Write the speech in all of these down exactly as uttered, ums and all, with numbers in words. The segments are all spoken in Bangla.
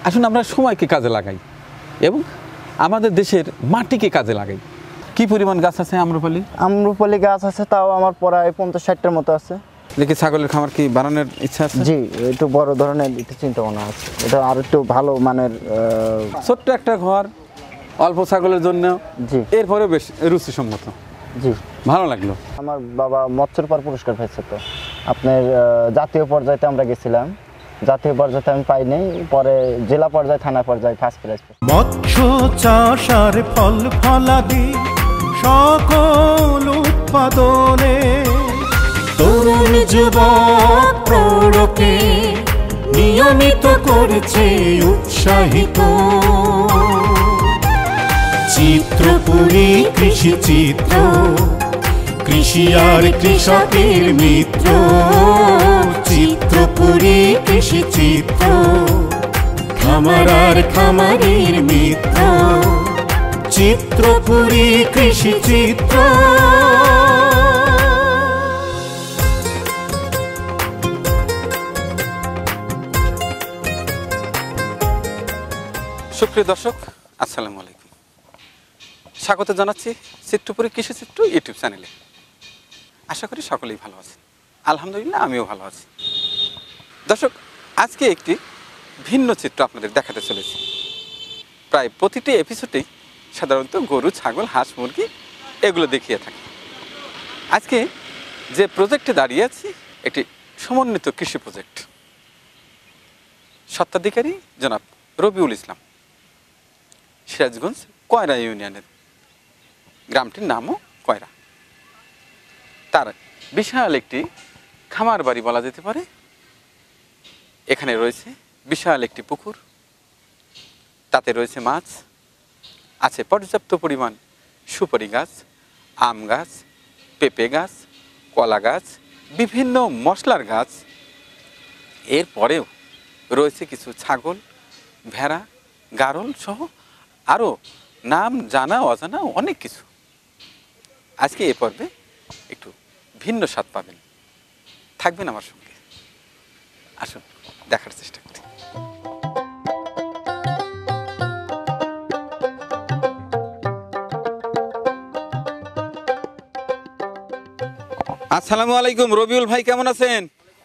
আসুন আমরা সময়কে কাজে লাগাই এবং আমাদের দেশের মাটিকে কাজে লাগাই। কি পরিমাণ গাছ আছে আম্রপালি? আম্রপালি গাছ আছে তাও আমার প্রায় পঞ্চাশ ষাটটার মতো আছে। দেখি ছাগলের খামার কি বানানোর ইচ্ছা আছে? জি, একটু বড় ধরনের একটু চিন্তা ভাবনা আছে, এটা আর একটু ভালো মানের। ছোট্ট একটা ঘর অল্প ছাগলের জন্য, জি, এরপরে বেশ রুচিসম্মত। জি, ভালো লাগলো। আমার বাবা মৎস্যর পার পুরস্কার পেয়েছে, তো আপনার জাতীয় পর্যায়ে আমরা গেছিলাম, জাতীয় পর্যায়ে আমি পাইনি, পরে জেলা পর্যায়ে থানা পর্যায়ে ফার্স্ট প্রাইজ। মৎস্য চাষ আর ফল ফলাদি সকল উৎপাদনে তরুণ যুবক প্রৌঢ়কে নিয়মিত করেছে উৎসাহিত। চিত্রপুরী কৃষি চিত্র, কৃষি আর কৃষকের মিত্র। চিত্রপুরী কৃষি চিত্র, খামার আর খামারের মিত্র। চিত্রপুরী কৃষি চিত্র। সুপ্রিয় দর্শক, আসসালামু আলাইকুম। স্বাগত জানাচ্ছি চিত্রপুরী কৃষি চিত্র ইউটিউব চ্যানেলে। আশা করি সকলেই ভালো আছেন। আলহামদুলিল্লাহ, আমিও ভালো আছি। দর্শক, আজকে একটি ভিন্ন চিত্র আপনাদের দেখাতে চলেছি। প্রায় প্রতিটি এপিসোডেই সাধারণত গরু, ছাগল, হাঁস, মুরগি এগুলো দেখিয়ে থাকি। আজকে যে প্রজেক্টে দাঁড়িয়ে আছি একটি সমন্বিত কৃষি প্রজেক্ট। স্বত্বাধিকারী জনাব রবিউল ইসলাম, সিরাজগঞ্জ কয়রা ইউনিয়নের, গ্রামটির নামও কয়রা। তার বিশাল একটি খামার বাড়ি বলা যেতে পারে। এখানে রয়েছে বিশাল একটি পুকুর, তাতে রয়েছে মাছ, আছে পর্যাপ্ত পরিমাণ সুপারি গাছ, আম গাছ, পেঁপে গাছ, কলা গাছ, বিভিন্ন মশলার গাছ। এরপরেও রয়েছে কিছু ছাগল, ভেড়া, গারল সহ আরও নাম জানা অজানা অনেক কিছু। আজকে এ পর্বে একটু ভিন্ন স্বাদ পাবেন, থাকবেন আমার সঙ্গে। আসুন দেখার চেষ্টা করি। আসসালামু আলাইকুম রবিউল ভাই, কেমন আছেন?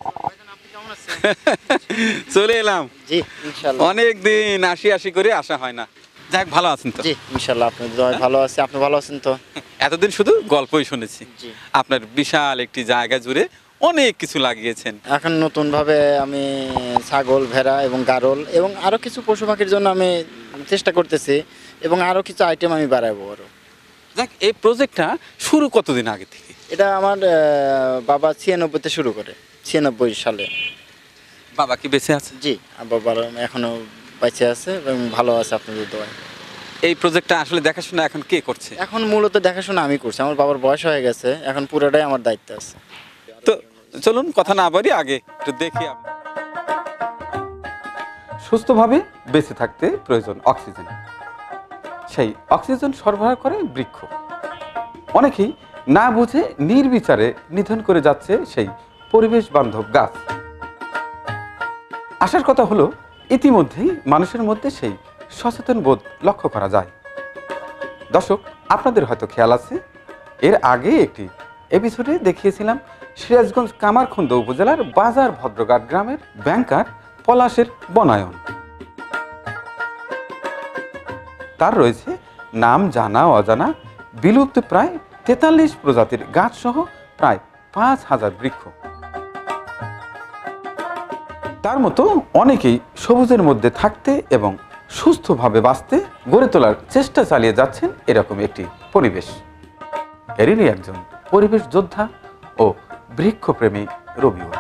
চলে এলাম। জি, ইনশাআল্লাহ। অনেক দিন আসি আসি করে আসা হয় না। যাক, ভালো আছেন তো? জি, ইনশাআল্লাহ। আপনি ভালো আছি? আপনি ভালো আছেন তো? এতদিন শুধু গল্পই শুনেছি। আপনার বিশাল একটি জায়গা জুড়ে অনেক কিছু লাগিয়েছেন। এখন নতুন ভাবে আমি ছাগল, ভেড়া এবং গারল এবং আরো কিছু পশু পাখির জন্য আমি চেষ্টা করতেছি এবং আরো কিছু আইটেম আমি বাড়াবো আরো। যাক, এই প্রজেক্টটা শুরু কতদিন আগে থেকে? এটা আমার বাবা ছিয়ানব্বইতে শুরু করে, ছিয়ানব্বই সালে। বাবা কি বেঁচে আছে? জি, বাবা এখনো বেঁচে আছে এবং ভালো আছে আপনাদের দোয়ায়। এই প্রজেক্টটা আসলে দেখাশোনা এখন কে করছে? এখন মূলত দেখাশোনা আমি করছি। আমার বাবার বয়স হয়ে গেছে, এখন পুরোটাই আমার দায়িত্ব আছে। তো চলুন কথা না বাড়ি আগে একটু দেখি। সুস্থভাবে বেঁচে থাকতে প্রয়োজন অক্সিজেন। সেই অক্সিজেন সরবরাহ করে বৃক্ষ। অনেকেই না বুঝে নির্বিচারে নিধন করে যাচ্ছে সেই পরিবেশ বান্ধব গাছ। আসার কথা হলো, ইতিমধ্যেই মানুষের মধ্যে সেই সচেতন বোধ লক্ষ্য করা যায়। দর্শক, আপনাদের হয়তো খেয়াল আছে, এর আগে একটি এপিসোডে দেখিয়েছিলাম সিরাজগঞ্জ কামারখন্দ উপজেলার বাজার ভদ্রঘাট গ্রামের ব্যাংকার পলাশের বনায়ন। তার রয়েছে নাম জানা অজানা বিলুপ্ত প্রায় তেতাল্লিশ প্রজাতির গাছ সহ প্রায় পাঁচ হাজার বৃক্ষ। তার মতো অনেকেই সবুজের মধ্যে থাকতে এবং সুস্থভাবে বাঁচতে গড়ে তোলার চেষ্টা চালিয়ে যাচ্ছেন এরকম একটি পরিবেশ। এরই একজন পরিবেশ যোদ্ধা ও বৃক্ষপ্রেমী রবিউল।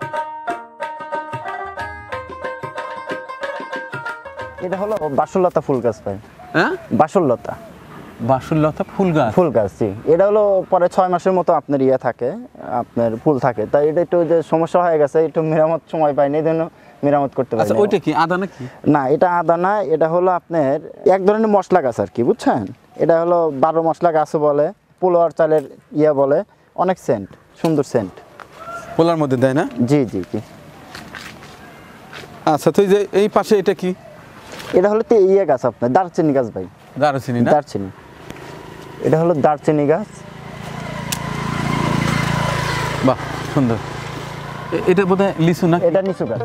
এটা হলো বাসুলতা ফুল গাছ ভাই। হ্যাঁ, বাসুলতা বাসুলতা ফুল গাছ। ফুল গাছ, জি। এটা হলো পরে ছয় মাসের মতো আপনার ইয়ে থাকে, আপনার ফুল থাকে। তাই এটা একটু যে সমস্যা হয়ে গেছে, একটু মেরামত সময় পাইনি, এই জন্য মেরামত করতে পারি। ওইটা কি আদা নাকি? না, এটা আদা না, এটা হলো আপনার এক ধরনের মশলা গাছ আর কি, বুঝছেন? এটা হলো বারো মশলা গাছ বলে, পোলোয়ার চালের ইয়ে বলে, অনেক সেন্ট, সুন্দর সেন্ট পোলার মধ্যে দেয় না? জি জি জি। আচ্ছা, তো এই যে এই পাশে এটা কি? এটা হলো তে ইয়ে গাছ আপনার দারচিনি গাছ ভাই। দারুচিনি না? দারচিনি, এটা হলো দারচিনি গাছ। বাহ সুন্দর। এ- এটা বোধহয় লিচু না? এটা নিচু গাছ।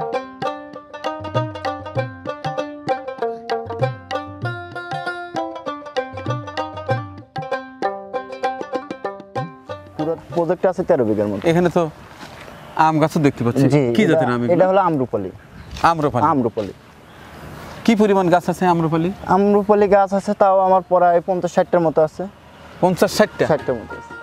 পুরো প্রজেক্ট আছে তেরো বিঘার মতো। এখানে তো আম গাছও দেখতে পাচ্ছি। জি, কি এটা- জাতের আম? এটা হলো আমরুপালি। আম্রপালি। আমরুপালি কি পরিমাণ গাছ আছে আম্রপালি? আমরুপালি গাছ আছে তাও আমার প্রায় পঞ্চাশ ষাটটার মতো আছে। পঞ্চাশ ষাটটা? ষাটটার মতো আছে।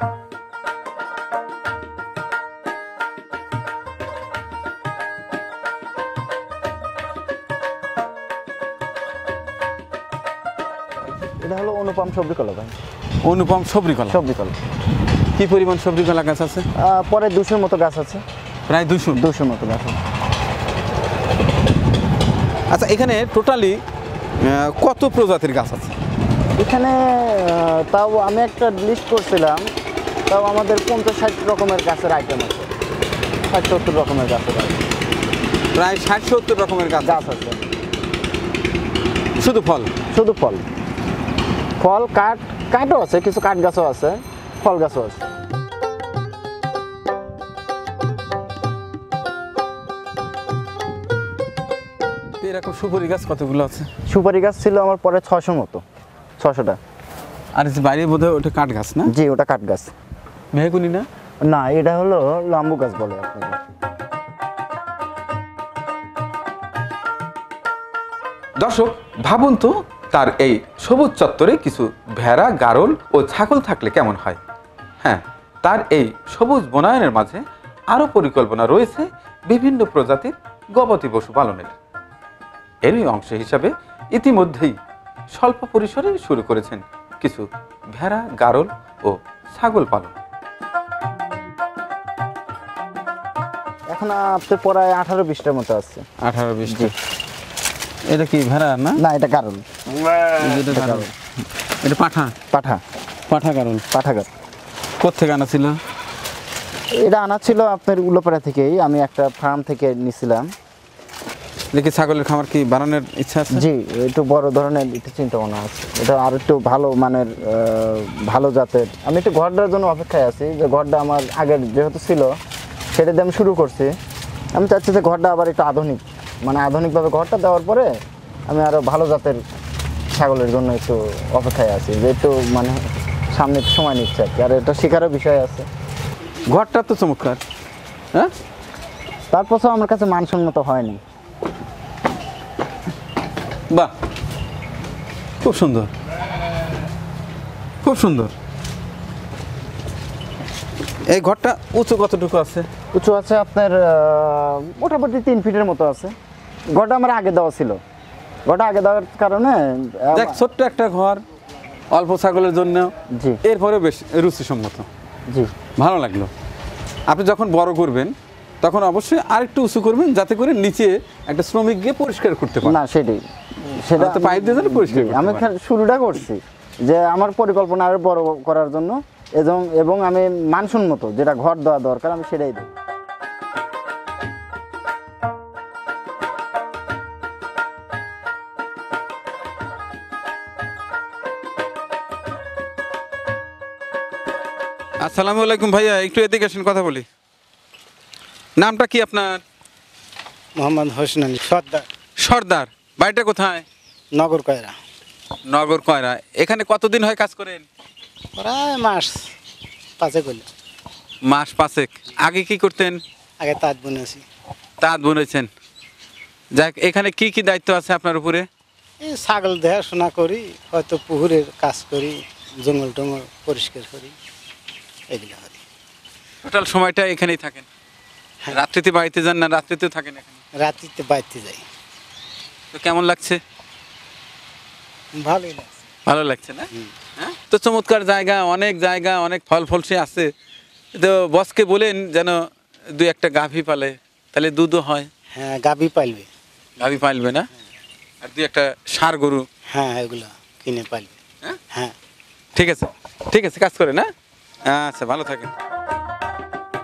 এটা হলো অনুপম সবজি কলা ভাই। অনুপম সবরি কলা। সবজি কলা কি পরিমাণ সবরি কলা গাছ আছে? আহ, পরে দুশোর মতো গাছ আছে। প্রায় দুশো। দুশোর মতো গাছ আছে। আচ্ছা এখানে টোটালি কত প্রজাতির গাছ আছে? এখানে আহ, তাও আমি একটা লিস্ট করছিলাম, তাও আমাদের পঞ্চাশ ষাট রকমের গাছের আইটেম আছে। ষাট সত্তর রকমের গাছের item। প্রায় ষাট সত্তর রকমের গাছ গাছ আছে, শুধু ফল? শুধু ফল। ফল কাঠ, কাঠও আছে, কিছু কাঠ গাছও আছে, ফল গাছও আছে। তো এরকম সুপারি গাছ কতগুলো আছে? সুপারি গাছ ছিল আমার পরে ছশো মতো, ছশোটা। আর এই যে বাইরে বোধহয় ওটা কাঠ গাছ না? জি, ওটা কাঠ গাছ। মেহগুনি না? না, এটা হলো লাম্বু গাছ বলে আপনাদের। দর্শক ভাবুন তো, তার এই সবুজ চত্বরে কিছু ভেড়া, গারল ও ছাগল থাকলে কেমন হয়। হ্যাঁ, তার এই সবুজ বনায়নের মাঝে আরও পরিকল্পনা রয়েছে বিভিন্ন প্রজাতির গবাদি পশু পালনের। এরই অংশ হিসাবে ইতিমধ্যেই স্বল্প পরিসরে শুরু করেছেন কিছু ভেড়া, গারল ও ছাগল পালন। এখন আপনার প্রায় আঠারো বিশটার মতো আছে। আঠারো বিশটা। এটা কি ভেড়া না? না, এটা কারণ এটা গারল। এটা পাঠা? পাঠা, পাঠা গারল। পাঠা গাছ। কোত্থেকে আনা ছিল? এটা আনা ছিল আপনার উল্লাপাড়া থেকেই, আমি একটা ফার্ম থেকে নিছিলাম। দেখি ছাগলের খামার কি বানানোর ইচ্ছা আছে? জি, একটু বড় ধরনের একটু চিন্তা ভাবনা আছে। এটা আর একটু ভালো মানের, আহ, ভালো জাতের। আমি একটু ঘরটার জন্য অপেক্ষায় আছি, যে ঘরটা আমার আগের যেহেতু ছিল সেটা দিয়ে আমি শুরু করছি। আমি চাচ্ছি যে ঘরটা আবার একটু আধুনিক, মানে আধুনিকভাবে ঘরটা দেওয়ার পরে আমি আরও ভালো জাতের ছাগলের জন্য একটু অপেক্ষায় আছি, যে একটু মানে সামনে একটু সময় নিচ্ছে আর কি। আর এটা শেখারও বিষয় আছে। ঘরটা তো চমৎকার। হ্যাঁ, তারপরও আমার কাছে মানসম্মত হয়নি। বাহ, খুব সুন্দর, খুব সুন্দর। এই ঘরটা উঁচু কতটুকু আছে? উঁচু আছে আপনার আহ, মোটামুটি তিন ফিটের মতো আছে। ঘরটা আমার আগে দেওয়া ছিল, ঘরটা আগে দেওয়ার কারণে আহ, দেখ, ছোট্ট একটা ঘর, অল্প ছাগলের জন্য, জি এরপরে বেশ রুচিসম্মত, জি ভালো লাগলো। আপনি যখন বড় করবেন তখন অবশ্যই আরেকটু উঁচু করবেন, যাতে করে নিচে একটা শ্রমিক গিয়ে পরিষ্কার করতে পারে। না, সেটাই সেটা তো পাইপ দিয়ে যেন পরিষ্কার জি, করতে আমি পারে। খা- শুরুটা করছি যে আমার পরিকল্পনা আরো বড় করার জন্য, এবং এবং আমি মানসম্মত যেটা ঘর দেওয়া দরকার আমি সেটাই দিই। আসসালামু আলাইকুম ভাইয়া, একটু এদিকে আসেন, কথা বলি। নামটা কি আপনার? মোহাম্মদ হোসেন আলী সর্দার, সর্দার। বাড়িটা কোথায়? নগর কয়রা। নগর কয়রা। এখানে কতদিন হয় কাজ করেন? প্রায় মাস পাঁচে করল। মাস পাঁচেক। আগে কি করতেন? আগে তাঁত বুনেছি। তাঁত বুনেছেন। যাক, এখানে কি কি দায়িত্ব আছে আপনার উপরে? এই ছাগল দেখাশোনা করি, হয়তো পুকুরের কাজ করি, জঙ্গল টঙ্গল পরিষ্কার করি, এগুলো করি। টোটাল সময়টা এখানেই থাকেন? হ্যাঁ। রাত্রিতে বাড়িতে যান না রাত্রিতেও থাকেন এখানে? রাত্রিতে বাড়তে যাই। তো কেমন লাগছে? ভালোই লাগছে। ভালো লাগছে না? হ্যাঁ, তো চমৎকার জায়গা, অনেক জায়গা, অনেক ফল ফলসি আছে। তো বসকে বলেন যেন দুই একটা গাভী পালে, তাহলে দুধও হয়। হ্যাঁ, গাভী পালবে। গাভী পালবে না? আর দুই একটা ষাঁড় গরু। হ্যাঁ, এগুলো কিনে পালবে। হ্যাঁ, হ্যাঁ, ঠিক আছে, ঠিক আছে, কাজ করে না? আচ্ছা, ভালো থাকেন।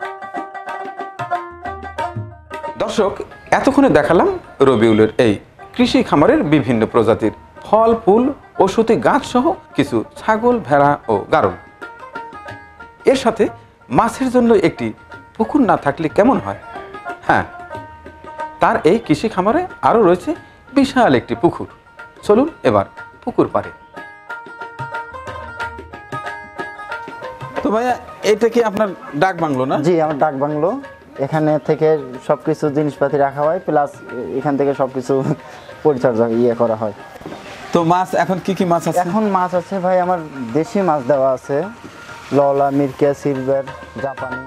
দর্শক, এতক্ষণে দেখালাম রবিউলের এই কৃষি খামারের বিভিন্ন প্রজাতির ফল ফুল ওষুধি গাছ সহ কিছু ছাগল ভেড়া ও গারল। এর সাথে মাছের জন্য একটি পুকুর না থাকলে কেমন হয়? হ্যাঁ, তার এই কৃষি খামারে আরও রয়েছে বিশাল একটি পুকুর। চলুন এবার পুকুর পাড়ে। তো ভাইয়া, এটা কি আপনার ডাক বাংলো না? জি, আমার ডাক বাংলো। এখানে থেকে সবকিছু জিনিসপাতি রাখা হয়, প্লাস এখান থেকে সবকিছু পরিচর্যা ইয়ে করা হয়। তো মাছ এখন কি কি মাছ আছে? এখন মাছ আছে ভাই, আমার দেশি মাছ দেওয়া আছে, লওলা, মিরকা, সিলভার, জাপানি।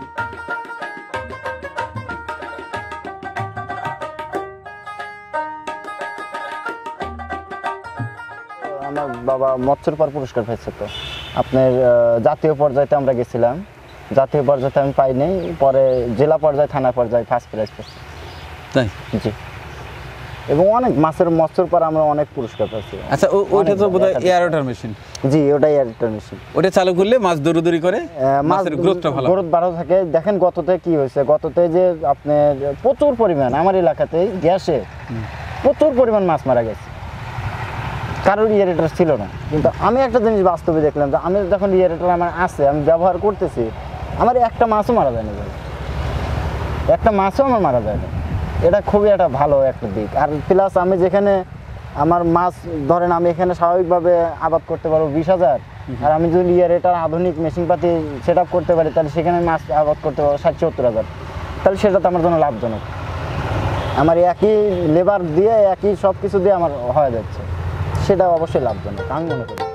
আমার বাবা মৎস্যর পর পুরস্কার পেয়েছে। তো আপনার আহ, জাতীয় পর্যায়ে আমরা গেছিলাম, জাতীয় পর্যায়ে আমি পাইনি, পরে জেলা পর্যায়ে থানা পর্যায়ে ফার্স্ট প্রাইজ পেয়েছি। তাই? জি, এবং অনেক মাছের মৎস্যর পর আমরা অনেক পুরস্কার পেয়েছি। আচ্ছা, ও- ওইটা তো বোধহয় এয়ারওয়াটার মেশিন। জি, ওটাই এয়ারটেল মেশিন। ওটা চালু করলে মাছ দৌড়দৌড়ি করে, মাছের গ্রোথটা ভালো। গ্রোথ ভালো থাকে। দেখেন গততে কি হয়েছে, গততে যে আপনার প্রচুর পরিমাণ আমার এলাকাতে গ্যাসে প্রচুর পরিমাণ মাছ মারা গেছে, কারোর ইয়েরেটার ছিল না। কিন্তু আমি একটা জিনিস বাস্তবে দেখলাম যে আমি যখন ইয়েরেটার আমার আছে, আমি ব্যবহার করতেছি, আমার একটা মাছও মারা যায় না, একটা মাছও আমার মারা যায় না। এটা খুবই একটা ভালো একটা দিক। আর প্লাস আমি যেখানে আমার মাছ ধরেন, আমি এখানে স্বাভাবিকভাবে আবাদ করতে পারবো বিশ হাজার, আর আমি যদি ইয়েরেটার আধুনিক মেশিনপাতি সেট আপ করতে পারি, তাহলে সেখানে মাছ আবাদ করতে পারবো ষাট সত্তর হাজার। তাহলে সেটা তো আমার জন্য লাভজনক। আমার একই লেবার দিয়ে একই সব কিছু দিয়ে আমার হয়ে যাচ্ছে, সেটা অবশ্যই লাভজনক আমি মনে করি।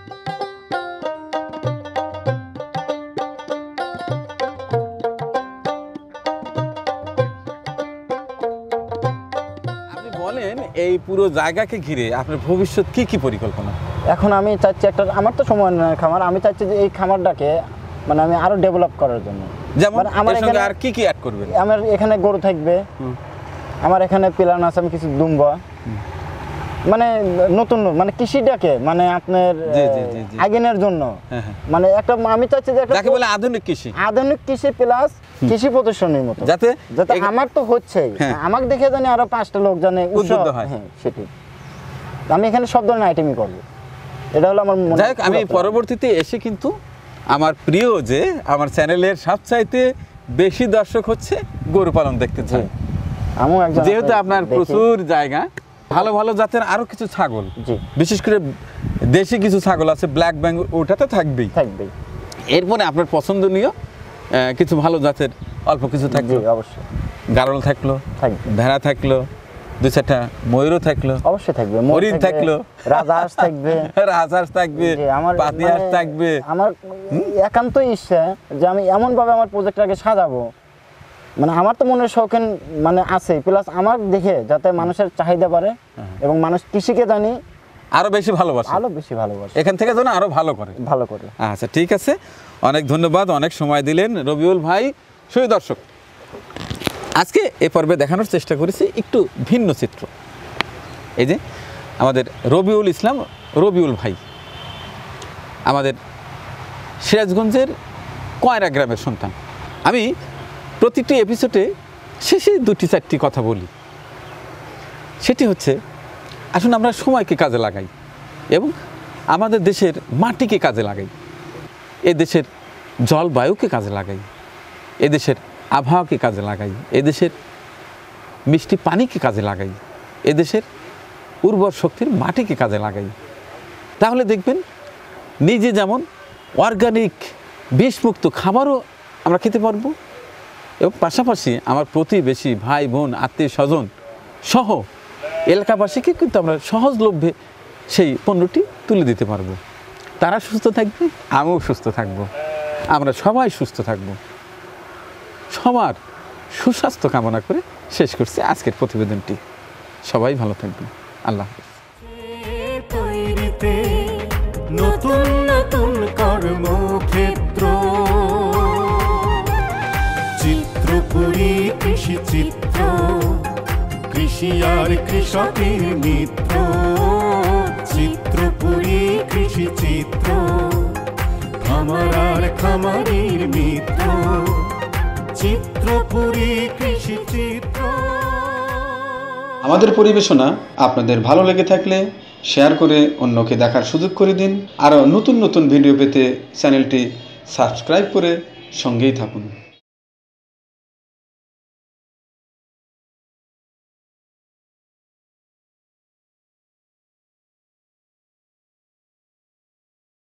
আপনি বলেন, এই পুরো জায়গাকে ঘিরে আপনার ভবিষ্যৎ কি কি পরিকল্পনা? এখন আমি চাচ্ছি একটা, আমার তো সময় নেই খামার, আমি চাচ্ছি যে এই খামারটাকে মানে আমি আরো ডেভেলপ করার জন্য। যেমন মানে আমার এর সঙ্গে এখানে- আর কি কি অ্যাড করবেন? আমার এখানে গরু থাকবে, আমার এখানে প্ল্যান আছে আমি কিছু দুম্বা, মানে নতুন মানে কৃষিটাকে মানে আপনার জি, জি, জি, জি। আগেনের জন্য হ্যাঁ, হ্যাঁ। মানে একটা আমি চাচ্ছি যে একটা যাকে বলে আধুনিক কৃষি, আধুনিক কৃষি প্লাস কৃষি প্রদর্শনীর মতো, যাতে যাতে এগা- আমার তো হচ্ছেই, হ্যাঁ। আমাকে দেখে জানি আরো পাঁচটা লোক জানে উৎসাহ- উদ্বুদ্ধ হয়। হ্যাঁ, সেটাই। আমি এখানে সব ধরনের আইটেমই করবো, এটা হলো আমার মনে- যাই হোক, আমি পুরো plan। পরবর্তীতে এসে কিন্তু আমার প্রিয় যে আমার চ্যানেলের সবচাইতে বেশি দর্শক হচ্ছে গরু পালন দেখতে চাই। আমিও একজন যেহেতু আপনার দেখি। প্রচুর জায়গা, ভালো ভালো জাতের আরো কিছু ছাগল, জি। বিশেষ করে দেশি কিছু ছাগল আছে, ব্ল্যাক বেঙ্গল, ওটা তো থাকবেই। থাকবে, এরপরে আপনার পছন্দনীয় আহ, কিছু ভালো জাতের অল্প কিছু জি থাকলো, অবশ্যই গারল থাকলো, থাকবে, ভেড়া থাকলো, দু চারটা ময়ূরও থাকলো, অবশ্যই থাকবে, মোর হরিণ থাকবে, থাকলো, রাজহাঁস থাকবে, রাজহাঁস থাকবে, জি, আমার পাতিহাঁস মানে থাকবে। আমার একান্ত ইচ্ছা যে আমি এমন ভাবে আমার প্রজেক্টটাকে সাজাবো, মানে আমার তো মনের শৌখিন মানে আছে, প্লাস আমার দেখে যাতে মানুষের চাহিদা বাড়ে এবং মানুষ কৃষিকে জানি আরো বেশি ভালোবাসে, আরো বেশি ভালোবাসে, এখান থেকে যেন আরো ভালো করে। ভালো করে। আচ্ছা, ঠিক আছে, অনেক ধন্যবাদ, অনেক সময় দিলেন রবিউল ভাই। সুপ্রিয় দর্শক, আজকে এ পর্বে দেখানোর চেষ্টা করেছি একটু ভিন্ন চিত্র। এই যে আমাদের রবিউল ইসলাম, রবিউল ভাই আমাদের সিরাজগঞ্জের কয়রা গ্রামের সন্তান। আমি প্রতিটি এপিসোডে শেষে দুটি চারটি কথা বলি, সেটি হচ্ছে আসুন আমরা সময়কে কাজে লাগাই এবং আমাদের দেশের মাটিকে কাজে লাগাই, এ দেশের জলবায়ুকে কাজে লাগাই, এ দেশের আবহাওয়াকে কাজে লাগাই, এ দেশের মিষ্টি পানিকে কাজে লাগাই, এ দেশের উর্বর শক্তির মাটিকে কাজে লাগাই। তাহলে দেখবেন নিজে যেমন অর্গানিক বিষমুক্ত খাবারও আমরা খেতে পারবো এবং পাশাপাশি আমার প্রতিবেশী ভাই বোন আত্মীয় স্বজন সহ এলাকাবাসীকে কিন্তু আমরা সহজলভ্যে সেই পণ্যটি তুলে দিতে পারবো। তারা সুস্থ থাকবে, আমিও সুস্থ থাকবো, আমরা সবাই সুস্থ থাকবো। সবার সুস্বাস্থ্য কামনা করে শেষ করছি আজকের প্রতিবেদনটি। সবাই ভালো থাকবেন। আল্লাহ হাফেজ। তৈরিতে নতুন নতুন কর্মক্ষেত্র, চিত্রপুরী কৃষি চিত্র, কৃষি আর কৃষকের মিত্র। চিত্রপুরী কৃষি চিত্র, খামার আর খামারের মিত্র। চিত্রপুরী কৃষি চিত্র। আমাদের পরিবেশনা আপনাদের ভালো লেগে থাকলে শেয়ার করে অন্যকে দেখার সুযোগ করে দিন। আরও নতুন নতুন ভিডিও পেতে চ্যানেলটি সাবস্ক্রাইব করে সঙ্গেই থাকুন।